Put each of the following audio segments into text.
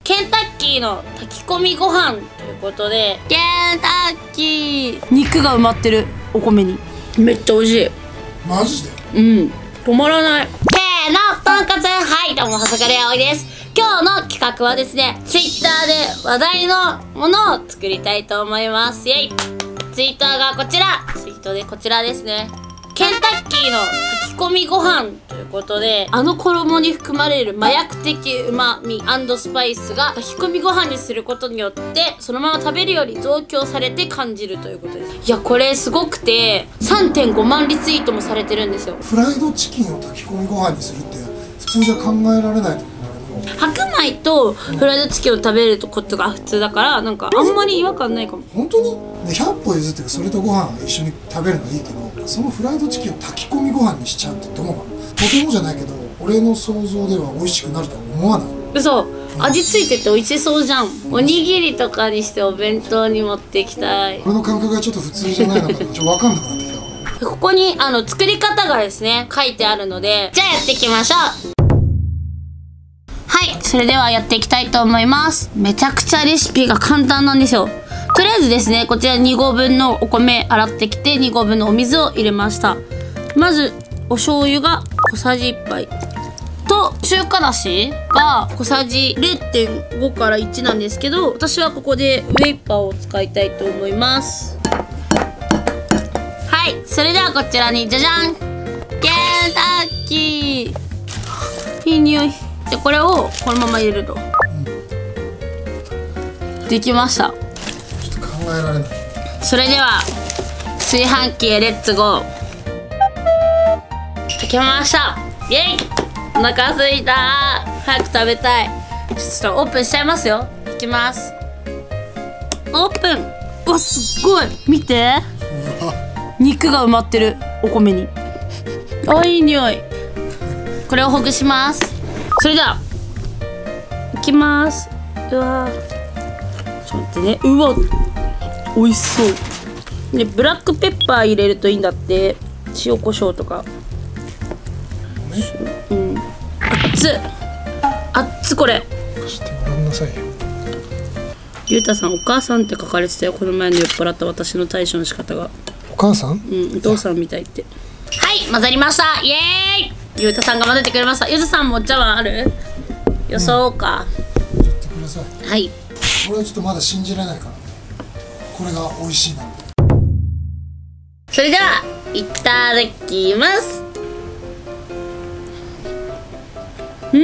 ケンタッキーの炊き込みご飯ということで、ケンタッキー肉が埋まってるお米にめっちゃ美味しい。 マジで？ うん、止まらない。せーの、とんかつ。はい、どうも、細刈り葵です。今日の企画はですね、Twitter で話題のものを作りたいと思います。イェイ。ツイートがこちら。ツイートでこちらですね。ケンタッキーの炊き込みご飯ということで、あの衣に含まれる麻薬的旨味&スパイスが炊き込みご飯にすることによって、そのまま食べるより増強されて感じるということです。いや、これすごくて、3.5 万リツイートもされてるんですよ。 フライドチキンを炊き込みご飯にするって普通じゃ考えられないと思うんだけど、 白米とフライドチキンを食べることが普通だから、なんかあんまり違和感ないかも。 本当にで100歩譲ってそれとご飯一緒に食べるのはいいけど、そのフライドチキンを炊き込みご飯にしちゃうってどうなの？とてもじゃないけど、俺の想像では美味しくなるとは思わない。 嘘、味付いてて美味しそうじゃん。おにぎりとかにしてお弁当に持っていきたい。 俺の感覚がちょっと普通じゃないのかな、ちょっと分かんなくなってきた。 ここに作り方がですね書いてあるので、じゃあやっていきましょう。はい、それではやっていきたいと思います。めちゃくちゃレシピが簡単なんですよ。とりあえずですね、こちら2合分のお米洗ってきて、2合分のお水を入れました。まずお醤油が小さじ1杯と、中華だしが小さじ 0.5 から1なんですけど、私はここでウェイパーを使いたいと思います。はい、それではこちらにじゃじゃん、ケンタッキー。いい匂い。でこれをこのまま入れると、できました。 ちょっと考えられない。 それでは炊飯器へレッツゴー。できました。イエイ。お腹すいた。早く食べたい。ちょっとオープンしちゃいますよ。いきます。オープン。うわ、すっごい。見て、肉が埋まってるお米に。あ、いい匂い。これをほぐします。それではいきます。うわ、ちょっと待ってね。うわ、美味しそうで、ブラックペッパー入れるといいんだって。塩コショウとか。うん、熱っ熱っ。これ貸してごらんなさいよ。 ゆうたさん、お母さんって書かれてたよ、この前の酔っ払った私の対処の仕方が。 お母さん？ うん、お父さんみたいって。はい、混ざりました。イエーイ。ゆうたさんが混ぜてくれました。ゆうたさんもお茶碗ある？よそうか。 やってください。 はい。 俺はちょっとまだ信じられないから、これが美味しいなんて。 それではいただきます。うん、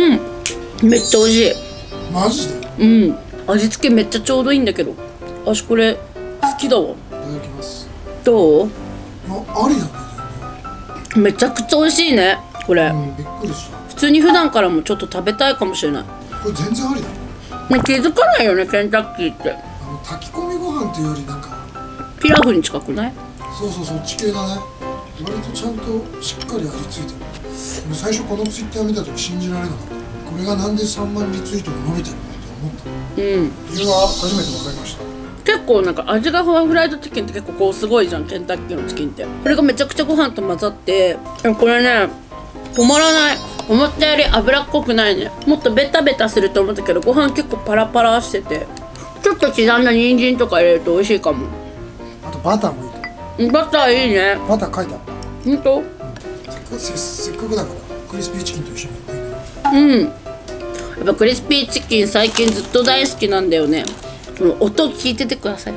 めっちゃ美味しい。 マジで？ うん、味付けめっちゃちょうどいいんだけど、私これ好きだわ。 いただきます。 どう？ ありだね。 めちゃくちゃ美味しいねこれ。 びっくりした。 普通に普段からもちょっと食べたいかもしれない。 これ全然ありだね。 ね、気づかないよね、ケンタッキーって。 炊き込みご飯っていうよりなんかピラフに近くない？ そうそう、そっち系だね。割とちゃんとしっかり味付いてる。俺最初このツイッター見た時信じられなかった。これがなんで3万リツイートが伸びてるのって思った。 うん、 理由は初めて分かりました。 結構なんか味がフライドチキンって結構こうすごいじゃん、ケンタッキーのチキンって。これがめちゃくちゃご飯と混ざって、これね止まらない。思ったより脂っこくないね。もっとベタベタすると思ったけど、ご飯結構パラパラしてて、ちょっと刻んだ人参とか入れると美味しいかも。 あとバターもいいと。 バターいいね。 バター書いてあった。 ほんと？ せっかくだからクリスピーチキンと一緒に食いね。 うん、やっぱクリスピーチキン最近ずっと大好きなんだよね。この音聞いててください。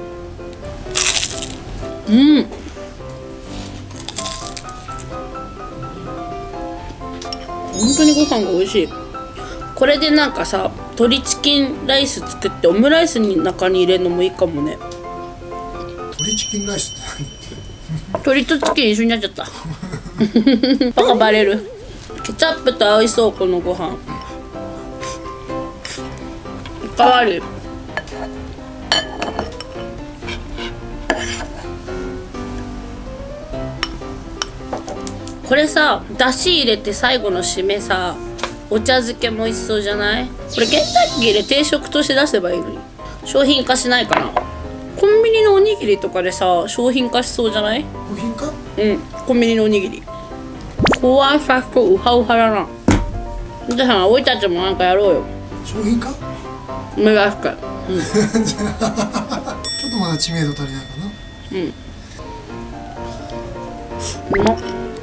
うん、本当にご飯が美味しい。これでなんかさ、鶏チキンライス作ってオムライスに中に入れるのもいいかもね。 鶏チキンライスって何？ 鶏とチキン一緒になっちゃったバカバレる。ケチャップと合いそう、このご飯。おかわり。これさ、だし入れて最後の締めさ、お茶漬けも美味しそうじゃない？これケンタッキーで定食として出せばいいのに。商品化しないかな。コンビニのおにぎりとかでさ、商品化しそうじゃない？ 商品化？ うん、コンビニのおにぎり。怖さとウハウハだな。じゃあ、おいたちもなんかやろうよ。 商品化？ 目が深い。 ちょっとまだ知名度足りないかな。 うまっ。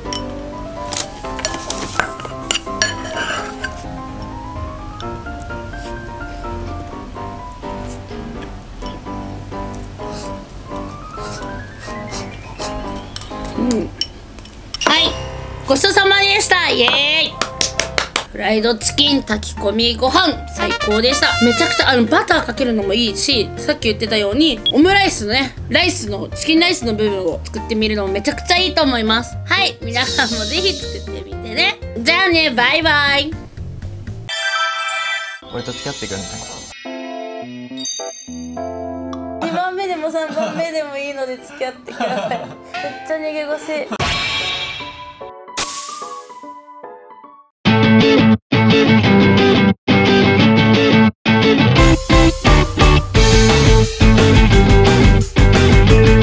はい、ごちそうさまでした。イエーイ。フライドチキン炊き込みご飯最高でした。めちゃくちゃバターかけるのもいいし、さっき言ってたようにオムライスのね、チキンライスの部分を作ってみるのもめちゃくちゃいいと思います。はい、皆さんもぜひ作ってみてね。じゃあね、バイバイ。 俺と付き合ってくんない 2番目でも3番目でもいいので付き合ってください。めっちゃ逃げ腰。